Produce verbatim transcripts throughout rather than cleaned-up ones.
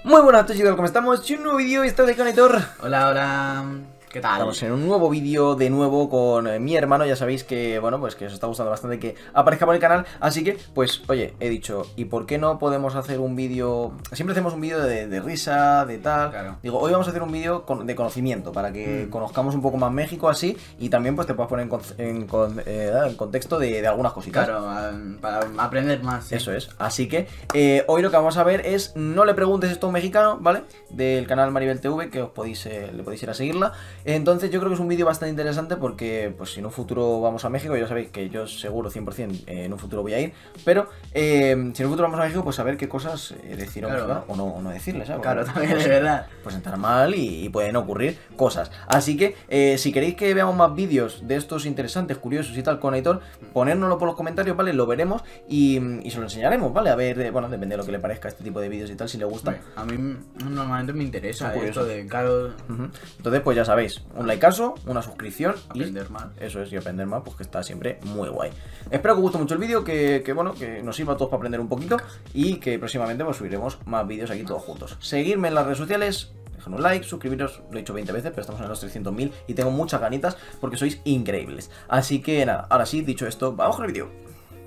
Muy buenas a todos, chicos, ¿cómo estamos? Un nuevo vídeo y estamos de Conitor. Hola, hola. ¿Qué tal? Estamos en un nuevo vídeo de nuevo con eh, mi hermano. Ya sabéis que, bueno, pues que os está gustando bastante que aparezca por el canal. Así que, pues, oye, he dicho, ¿y por qué no podemos hacer un vídeo? Siempre hacemos un vídeo de, de risa, de tal. Claro. Digo, hoy vamos a hacer un vídeo con, de conocimiento para que mm. conozcamos un poco más México así. Y también, pues, te puedas poner en, con, en, con, eh, en contexto de, de algunas cositas. Claro, um, para aprender más. ¿Sí? Eso es. Así que eh, hoy lo que vamos a ver es No le preguntes esto a un mexicano, ¿vale? Del canal Maribel T V, que os podéis, eh, le podéis ir a seguirla. Entonces yo creo que es un vídeo bastante interesante porque, pues, si en un futuro vamos a México, ya sabéis que yo seguro cien por cien eh, en un futuro voy a ir. Pero eh, si en un futuro vamos a México, pues saber qué cosas eh, decir a un claro. mexicano o no, o no decirles, ¿sabes? Claro, Porque, también pues, es verdad. Pues entrar mal y, y pueden ocurrir cosas. Así que eh, si queréis que veamos más vídeos de estos interesantes, curiosos y tal con Aitor, ponérnoslo por los comentarios, ¿vale? Lo veremos y, y se lo enseñaremos, ¿vale? A ver, eh, bueno, depende de lo que le parezca este tipo de vídeos y tal, si le gusta. A mí normalmente me interesa Son esto curiosos. de claro. Uh-huh. Entonces, pues ya sabéis, un likeazo, una suscripción y Aprender más. eso es, y aprender más, pues que está siempre muy guay. Espero que os guste mucho el vídeo, que, que bueno, que nos sirva a todos para aprender un poquito y que próximamente pues subiremos más vídeos aquí todos juntos. Seguidme en las redes sociales. Dejen un like, suscribiros, lo he dicho veinte veces, pero estamos en los trescientos mil y tengo muchas ganitas porque sois increíbles. Así que nada, ahora sí, dicho esto, vamos con el vídeo.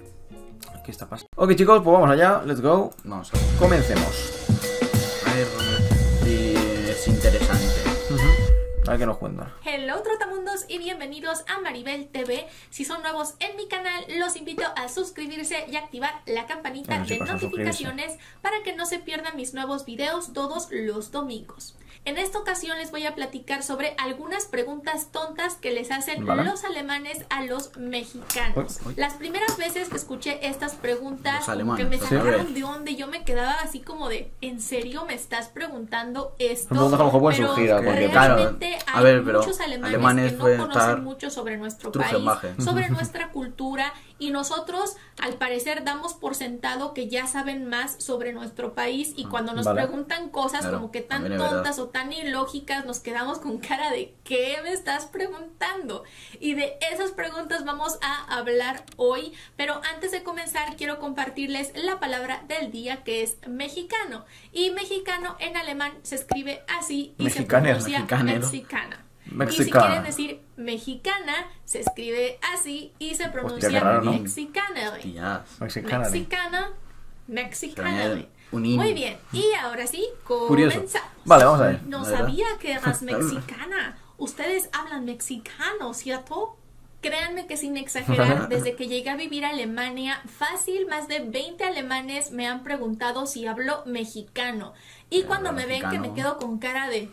¿Qué está pasando? Ok, chicos, pues vamos allá, let's go. Vamos a ver. Comencemos. A ver si es interesante. Uh-huh. A ver qué nos cuentan. Hello trotamundos y bienvenidos a Maribel T V. Si son nuevos en mi canal, los invito a suscribirse y activar la campanita Bueno, sí, de pasa a notificaciones para que no se pierdan mis nuevos videos todos los domingos. En esta ocasión les voy a platicar sobre algunas preguntas tontas que les hacen ¿Vale? los alemanes a los mexicanos. Uy, uy. Las primeras veces que escuché estas preguntas, Los alemanes, que me sí. sacaron de onda y yo me quedaba así como de, ¿en serio me estás preguntando esto? Son preguntas que a lo mejor pueden Pero surgir, porque, pues, realmente claro, hay a ver, pero muchos alemanes, alemanes que no pueden conocen estar mucho sobre nuestro truje país, baje. sobre nuestra cultura, y nosotros al parecer damos por sentado que ya saben más sobre nuestro país, y cuando nos Vale. preguntan cosas Claro, como que tan también es verdad. tontas o tan ilógicas, nos quedamos con cara de ¿qué me estás preguntando? Y de esas preguntas vamos a hablar hoy, pero antes de comenzar quiero compartirles la palabra del día, que es mexicano, y mexicano en alemán se escribe así y Mexicaner, se pronuncia mexicanero. mexicana. Mexicana. Y si quieren decir mexicana, se escribe así y se pronuncia qué raro, ¿no? mexicanere. Tías. Mexicana. Mexicana, mexicanere. Un in. Muy bien, y ahora sí, Curioso. comenzamos. Vale, vamos a ver. No ¿Verdad? sabía que eras mexicana. Ustedes hablan mexicano, ¿cierto? Créanme que sin exagerar, desde que llegué a vivir a Alemania, fácil, más de veinte alemanes me han preguntado si hablo mexicano. Y cuando me ven, que me quedo con cara de...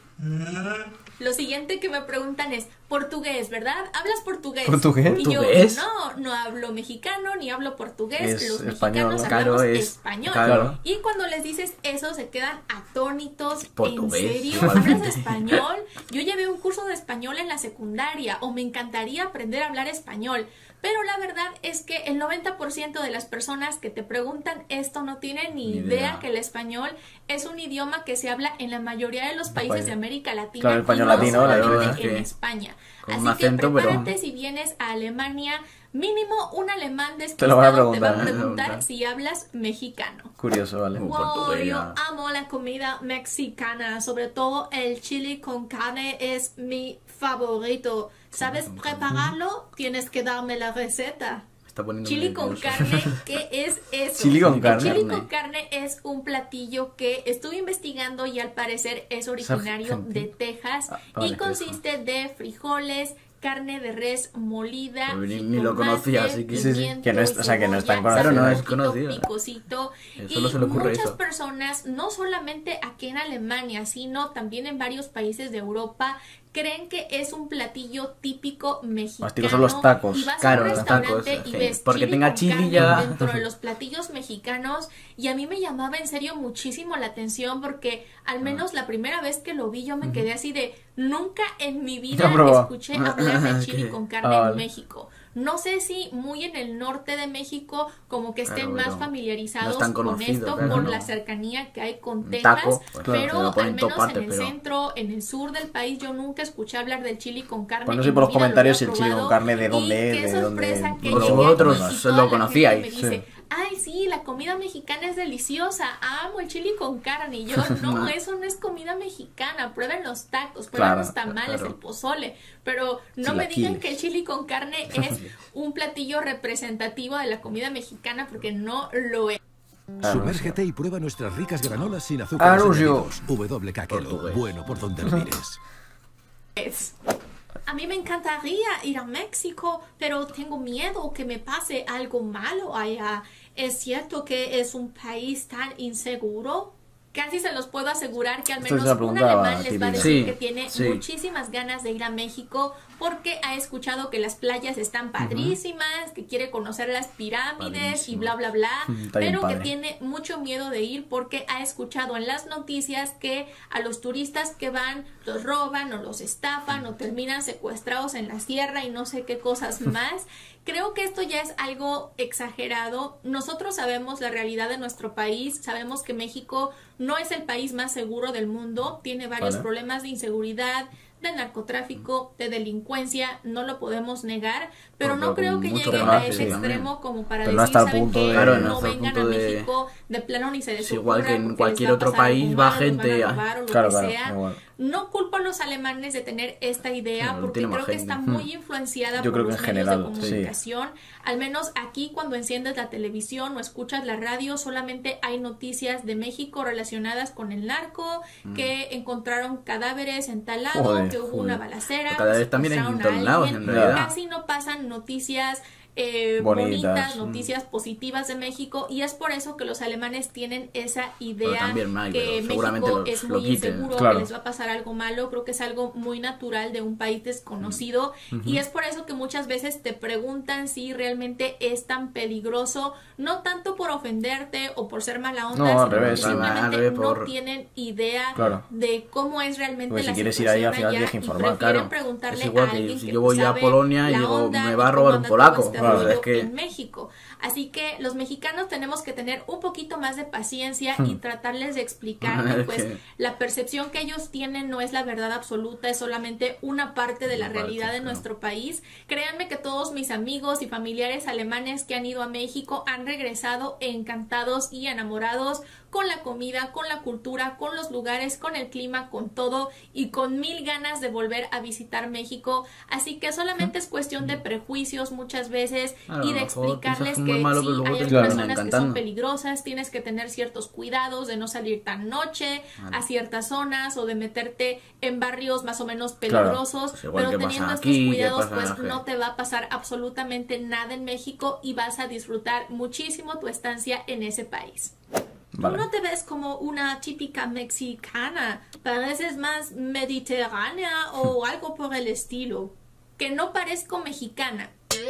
Lo siguiente que me preguntan es, portugués, ¿verdad? ¿Hablas portugués? ¿Portugués? Y yo, ¿Portugués? no, no hablo mexicano ni hablo portugués. Es Los español, mexicanos ¿no? hablamos Claro, es- español. claro. Y cuando les dices eso, se quedan atónitos. Portugués, ¿En serio? igualmente. ¿Hablas español? Yo llevé un curso de español en la secundaria, o me encantaría aprender a hablar español. Pero la verdad es que el noventa por ciento de las personas que te preguntan esto no tienen ni, Ni idea. idea. que el español es un idioma que se habla en la mayoría de los países países. de América Latina. Claro, el español y no latino, solamente la verdad es en que España. con Así un acento, que pero- prepárate si vienes a Alemania, mínimo un alemán Te lo van a despistado te va a preguntar, ¿eh? preguntar Preguntar. si hablas mexicano. Curioso, vale. Uh. Wow, portugués, yo ya. amo la comida mexicana, sobre todo el chili con carne es mi favorito. ¿Sabes prepararlo? Tienes que darme la receta. Está poniendo Chili con nervioso. carne, ¿qué es eso? Chili con El carne. chili con carne es un platillo que estuve investigando y al parecer es originario Argentina. de Texas Ah, vale, y consiste de frijoles, carne de res molida, Pero ni- ni lo conocía, así que- Sí, sí, que no es- o sea, que no es tan cebolla, conocido. sal, No es un poquito conocido. picosito. Eh, Y solo se le ocurre muchas eso. personas, no solamente aquí en Alemania, sino también en varios países de Europa, creen que es un platillo típico mexicano. Los típicos son los tacos. Y vas Claro, a un los restaurante tacos, y sí. ves Porque chili tenga con chili carne ya. dentro de los platillos mexicanos, y a mí me llamaba en serio muchísimo la atención porque al menos la primera vez que lo vi yo me quedé así de nunca en mi vida Ya probaba. escuché hablar de Es chili que- con carne Ah, en vale. México. No sé si muy en el norte de México como que estén Claro, más pero familiarizados no es tan con conocido, esto claro, por no. la cercanía que hay con Un Texas, taco, pues, claro, se pero lo ponen al menos topate, en el pero- centro, en el sur del país yo nunca escuché hablar del chili con carne. Pues no sé en por mi los vida lo comentarios había el chili con probado, carne de y dónde es, qué de dónde- sorpresa que Vosotros llegué aquí y lo toda la gente conocíais, me sí. dice, ay, sí, la comida mexicana es deliciosa, amo el chili con carne. Y yo, no, eso no es comida mexicana, prueben los tacos, prueben Claro, los tamales, claro. el pozole, pero no me Chilaquiles. digan que el chili con carne es un platillo representativo de la comida mexicana, porque no lo es. Sumérgete y prueba nuestras ricas granolas sin azúcar. Anuncio. W K Kelo, Portugués. bueno por donde lo mires. Es. A mí me encantaría ir a México, pero tengo miedo que me pase algo malo allá. ¿Es cierto que es un país tan inseguro? Casi se los puedo asegurar que al Esto es menos una un pregunta alemán les va a típica. decir Sí, que tiene sí. muchísimas ganas de ir a México porque ha escuchado que las playas están padrísimas, que quiere conocer las pirámides y Padrísimo. bla, bla, bla, Está bien pero que padre. tiene mucho miedo de ir porque ha escuchado en las noticias que a los turistas que van los roban o los estafan o terminan secuestrados en la sierra y no sé qué cosas más. Creo que esto ya es algo exagerado. Nosotros sabemos la realidad de nuestro país, sabemos que México no es el país más seguro del mundo, tiene varios Vale. problemas de inseguridad, de narcotráfico, de delincuencia, no lo podemos negar, pero Pero no con creo que mucho lleguen trabajo, a ese sí, extremo como para Pero no decir, hasta el ¿saben punto qué? de- Claro, no no hasta el vengan punto a de- México, de plano ni se les Es igual ocurra que en porque cualquier les va a otro pasar algo país va malo, les gente van a a- robar o lo Claro, que claro, sea. igual. No culpo a los alemanes de tener esta idea Claro, porque tiene más creo que gente. está muy influenciada Yo por creo que los en medios general, de sí. comunicación. Al menos aquí cuando enciendes la televisión o escuchas la radio solamente hay noticias de México relacionadas con el narco, que encontraron cadáveres en tal lado, Joder, que hubo joder. una balacera, Los cadáveres que también en secuestraron a todos lados, alguien. en realidad. Casi no pasan noticias eh, Bonitas. bonitas, noticias positivas de México, y es por eso que los alemanes tienen esa idea también, Mike, que pero seguramente México los- es lo muy quiten. inseguro, Claro. que les va a pasar algo malo. Creo que es algo muy natural de un país desconocido, y es por eso que muchas veces te preguntan si realmente es tan peligroso, no tanto por ofenderte o por ser mala onda, No, al sino revés, porque sí. simplemente Al revés, no por- tienen idea Claro. de cómo es realmente Porque si la quieres ir ahí, al final situación tienes que allá, y informar, prefieren claro. preguntarle Es igual a que alguien si que yo voy a sabe Polonia y la digo, onda me y va a cómo robar un anda todo polaco. este Claro, rollo es que- en México. Así que los mexicanos tenemos que tener un poquito más de paciencia Hmm. y tratarles de explicar que Es pues que- la percepción que ellos tienen no es la verdad absoluta, es solamente una parte de la Una parte, realidad de claro. nuestro país. Créanme que todos mis amigos y familiares alemanes que han ido a México han regresado encantados y enamorados con la comida, con la cultura, con los lugares, con el clima, con todo, y con mil ganas de volver a visitar México. Así que solamente es cuestión de prejuicios muchas veces Claro, y a de lo mejor explicarles piensas que es muy que malo, sí, pero luego hay te algunas termina zonas que son encantando. peligrosas, tienes que tener ciertos cuidados de no salir tan noche a ciertas zonas o de meterte en barrios más o menos peligrosos, Pues igual pero que teniendo pasa estos aquí, que cuidados pasa pues en la- no te va a pasar absolutamente nada en México y vas a disfrutar muchísimo tu estancia en ese país. Vale. Tú no te ves como una típica mexicana, pareces más mediterránea o algo por el estilo. Que no parezco mexicana,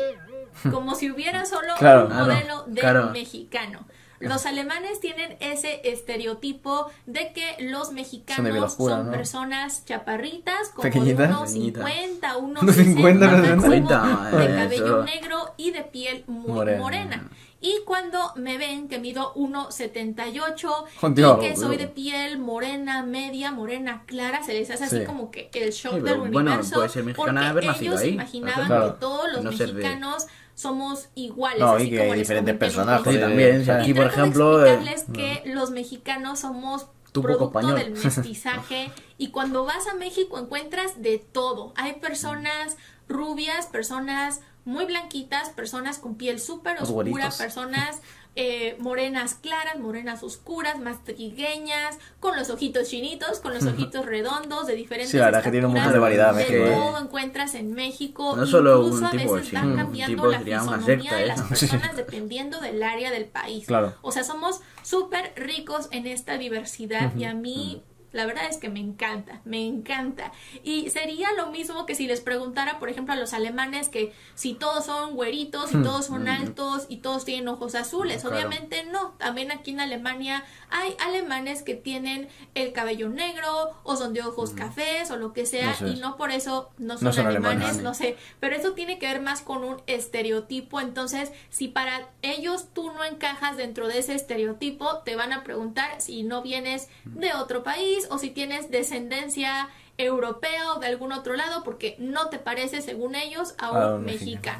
como si hubiera solo Claro, un claro, modelo de claro. mexicano. Los alemanes tienen ese estereotipo de que los Son de mexicanos piel oscura, son ¿no? personas chaparritas, como Pequeñitas. de unos cincuenta, unos Unos cincuenta, sesenta, unos cincuenta, máximo, de eh, cabello eso. negro y de piel muy Morena. morena. Y cuando me ven que mido uno setenta y ocho Oh, Dios. y que soy de piel morena, media, morena, clara, se les hace así Sí. como que el shock Sí, del pero bueno, universo, puede ser mexicana de haber porque nacido ellos ahí, imaginaban claro. que todos los No ser de- mexicanos somos iguales, No, así y que como hay les diferentes comenté en un personajes. Sí, principio. también. o sea, Aquí, Y por trato de ejemplo, eh, explicarles que los mexicanos somos Tú poco producto español. del mestizaje, y cuando vas a México encuentras de todo. Hay personas rubias, personas muy blanquitas, personas con piel súper Los oscura, güeritos. personas eh, morenas claras, morenas oscuras, más trigueñas, con los ojitos chinitos, con los ojitos redondos, de diferentes Sí, la verdad es que tiene un montón de estaturas. variedad De México, ¿eh? todo encuentras en México. No solo Incluso un a tipo, veces sí, van un cambiando tipo la sería una fisonomía secta, de ¿eh? las personas dependiendo del área del país. Claro. O sea, somos súper ricos en esta diversidad, y a mí la verdad es que me encanta, me encanta. Y sería lo mismo que si les preguntara, por ejemplo, a los alemanes que si todos son güeritos y todos son altos y todos tienen ojos azules. Claro. Obviamente no. También aquí en Alemania hay alemanes que tienen el cabello negro o son de ojos cafés o lo que sea, Eso es. y no por eso no son, No son alemanes, alemanes. no sé. Pero eso tiene que ver más con un estereotipo. Entonces, si para ellos tú no encajas dentro de ese estereotipo, te van a preguntar si no vienes de otro país o si tienes descendencia europea o de algún otro lado, porque no te parece, según ellos, a un A un mexicano.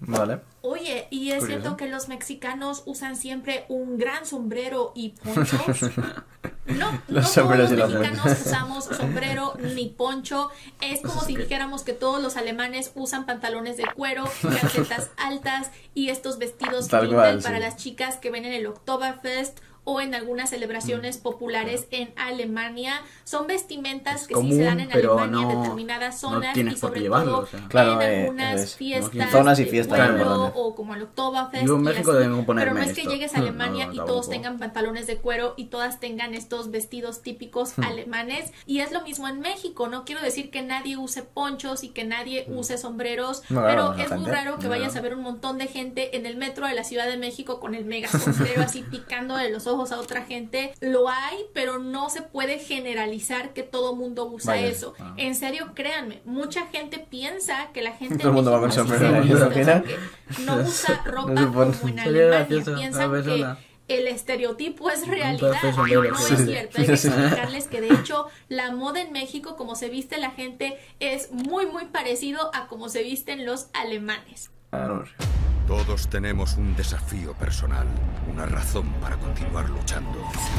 Vale. Oye, ¿y es Curioso. cierto que los mexicanos usan siempre un gran sombrero y ponchos? No, no Los todos sombreros los y los mexicanos ponchos. usamos sombrero ni poncho. Es como si dijéramos que todos los alemanes usan pantalones de cuero, calcetas altas y estos vestidos Tal Kindle cual, para sí. las chicas que ven en el Oktoberfest o en algunas celebraciones populares en Alemania. Son vestimentas Es que sí común, se dan en pero Alemania en no- determinadas no zonas tienes y por sobre qué llevarlo, todo o sea. Claro, en eh, algunas es- fiestas zonas y de fiestas, pueblo, importante. o como el Oktoberfest. Yo en y México así. deben ponerme Pero no es que esto. llegues a Alemania No, y tampoco. todos tengan pantalones de cuero y todas tengan estos vestidos típicos alemanes. Y es lo mismo en México. No quiero decir que nadie use ponchos y que nadie use sombreros, No, claro, pero la es muy gente. raro que No. vayas a ver un montón de gente en el metro de la Ciudad de México con el mega sombrero así picando de los ojos a otra gente. Lo hay, pero no se puede generalizar que todo mundo usa Vaya. eso. En serio, créanme, mucha gente piensa que la gente Todo el mundo va con en México así sombrero, se ¿no? viste, ¿Al o sea, final? que no usa ropa No se pone- como en Sería Alemania. gracioso, una Piensan persona. que el estereotipo es realidad. pedazo de sombrero, No sí. es cierto. Hay que Sí. explicarles que de hecho la moda en México, como se viste la gente, es muy muy parecido a como se visten los alemanes. Ah, no lo sé. Todos tenemos un desafío personal, una razón para continuar luchando.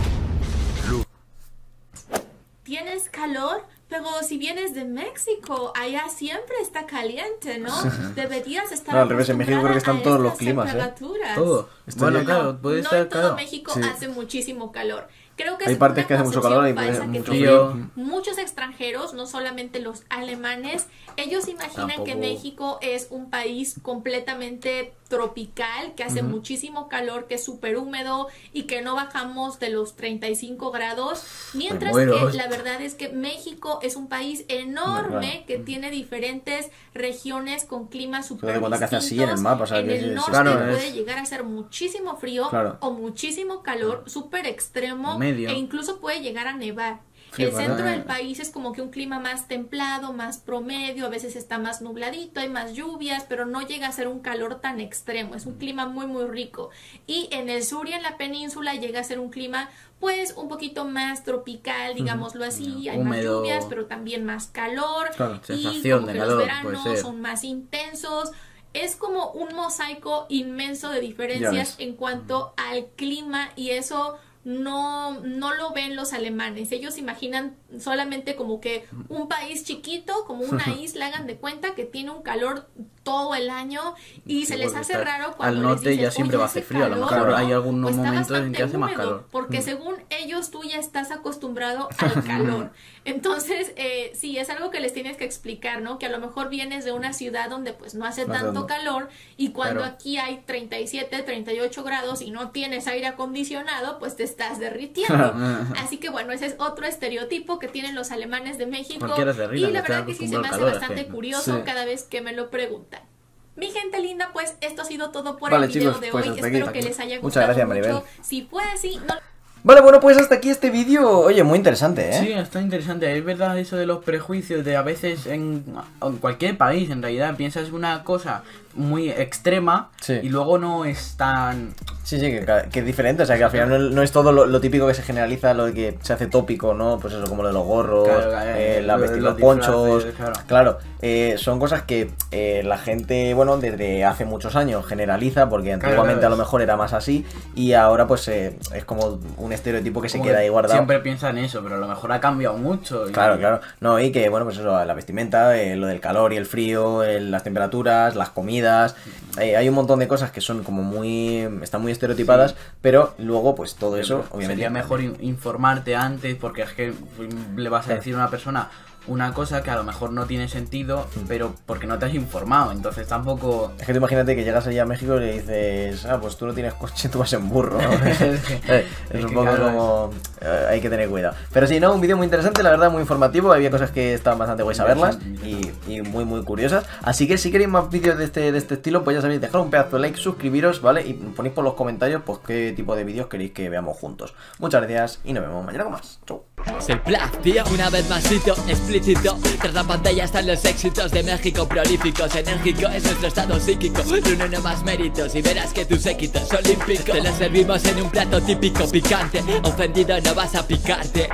¿Tienes calor? Pero si vienes de México, allá siempre está caliente, ¿no? Deberías estar No, al revés, en México creo que están acostumbrada todos a los climas, ¿eh? estas temperaturas. Todo. Está Bueno, bien. claro, puede no estar en todo claro. México Sí. hace muchísimo calor. Creo que Hay es partes una que hace mucho concepción calor y falsa puede- que mucho tienen frío. muchos extranjeros, no solamente los alemanes. Ellos imaginan que Tampoco. México es un país completamente tropical, que hace muchísimo calor, que es súper húmedo y que no bajamos de los treinta y cinco grados. Mientras muero. que la verdad es que México es un país enorme Claro. que tiene diferentes regiones con climas Te súper das cuenta que hace así en el distintos. mapa, o sea, En que el sí, sí. norte Claro, puede es- llegar a ser muchísimo frío Claro. o muchísimo calor, súper extremo, Medio. e incluso puede llegar a nevar. Frío, El centro ¿verdad? del país es como que un clima más templado, más promedio, a veces está más nubladito, hay más lluvias, pero no llega a ser un calor tan extremo, es un clima muy muy rico. Y en el sur y en la península llega a ser un clima pues un poquito más tropical, digámoslo así, hay más Húmedo. lluvias, pero también más calor, Claro, y sensación como de que calor, los puede veranos ser. son más intensos. Es como un mosaico inmenso de Ya diferencias ves. en cuanto al clima, y eso no, no lo ven los alemanes. Ellos imaginan solamente como que un país chiquito, como una isla, hagan de cuenta que tiene un calor todo el año, y Sí, se les porque hace está- raro cuando al les norte dices, ya siempre "Oye, va a hacer hace frío, a lo calor, mejor ¿no? hay algunos O está momentos en bastante que hace más húmedo", calor. porque Mm. según ellos tú ya estás acostumbrado al calor. Entonces, eh, sí, es algo que les tienes que explicar, ¿no? Que a lo mejor vienes de una ciudad donde pues no hace No hace tanto tanto. calor, y cuando Claro. aquí hay treinta y siete, treinta y ocho grados y no tienes aire acondicionado, pues te estás derritiendo. Así que bueno, ese es otro estereotipo que tienen los alemanes de México, Cualquiera se y arregla, la que está verdad que sí se me hace acostumbrado al calor, bastante es que- curioso Sí. cada vez que me lo preguntan. Mi gente linda, pues esto ha sido todo por Vale, el video chicos, de pues hoy. hasta aquí, Espero hasta que aquí. les haya Muchas gustado gracias, mucho. Maribel. Si fue así, no Vale, bueno, pues hasta aquí este vídeo. Oye, muy interesante, ¿eh? Sí, está interesante. Es verdad eso de los prejuicios, de a veces en, en cualquier país, en realidad, piensas una cosa muy extrema Sí. y luego no es tan... Sí, sí, que, ca- que es diferente, o sea, que al final no, no es todo lo, lo típico que se generaliza, lo de que se hace tópico, ¿no? Pues eso, como lo de los gorros, Claro, eh, eh, la lo de vestir- los los ponchos, disfraces, claro. eh, son cosas que eh, la gente, bueno, desde hace muchos años generaliza, porque Claro, antiguamente claro. a lo mejor era más así, y ahora pues eh, es como un estereotipo que se como queda que ahí guardado. Siempre piensan eso, pero a lo mejor ha cambiado mucho. y- Claro, claro. No, y que, bueno, pues eso, la vestimenta, eh, lo del calor y el frío, el- las temperaturas, las comidas. Eh, hay un montón de cosas que son como muy. Están muy estereotipadas, Sí. pero luego, pues todo eso, obviamente. Sería mejor in- informarte antes, porque es que le vas a decir a una persona una cosa que a lo mejor no tiene sentido, pero porque no te has informado, entonces tampoco... Es que tú imagínate que llegas allá a México y le dices, ah, pues tú no tienes coche, tú vas en burro, ¿no? Es que- Eh, es es un que poco claro, como... eh, hay que tener cuidado. Pero sí, no, un vídeo muy interesante, la verdad, muy informativo. Había cosas que estaban bastante guays a verlas y, y muy, muy curiosas. Así que si queréis más vídeos de este, de este estilo, pues ya sabéis, dejad un pedazo de like, suscribiros, ¿vale? Y ponéis por los comentarios, pues qué tipo de vídeos queréis que veamos juntos. Muchas gracias y nos vemos mañana con más. Chau. Es el Black, tío, una vez masito, explícito. Tras la pantalla están los éxitos de México, prolíficos, enérgico es nuestro estado psíquico. Uno no más méritos y verás que tus séquitos olímpicos te lo servimos en un plato típico picante. Ofendido no vas a picarte, ¡ja!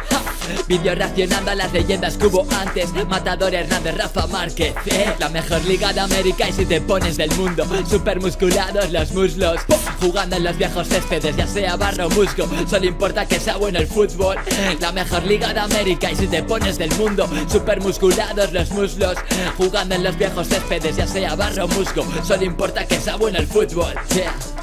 Vídeo reaccionando a las leyendas que hubo antes. Matador Hernández, Rafa Márquez, eh. La mejor liga de América y si te pones del mundo. Super musculados los muslos, jugando en los viejos céspedes, ya sea barro o musgo. Solo importa que sea bueno el fútbol. La mejor liga de América y si te pones del mundo. Super musculados los muslos, jugando en los viejos céspedes, ya sea barro o musgo. Solo importa que sea bueno el fútbol, yeah.